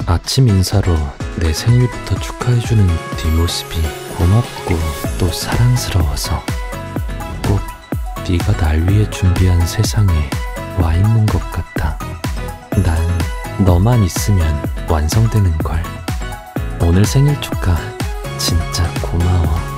아침 인사로 내 생일부터 축하해주는 뒷모습이 고맙고 또 사랑스러워서 꼭 네가 날 위해 준비한 세상에 와 있는 것 같아. 난 너만 있으면 완성되는 걸. 오늘 생일 축하 진짜 고마워.